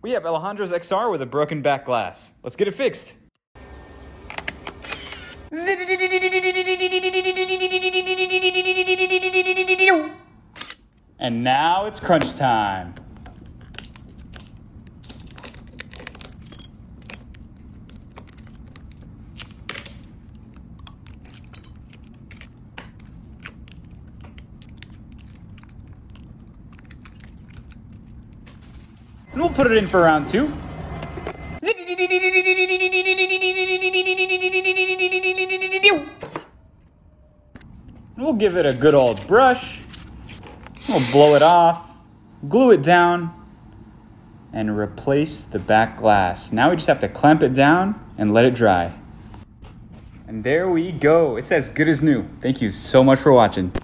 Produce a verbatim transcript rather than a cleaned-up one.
We have Alejandro's X R with a broken back glass. Let's get it fixed. And now it's crunch time. And we'll put it in for round two. We'll give it a good old brush. We'll blow it off, glue it down, and replace the back glass. Now we just have to clamp it down and let it dry. And there we go. It's as good as new. Thank you so much for watching.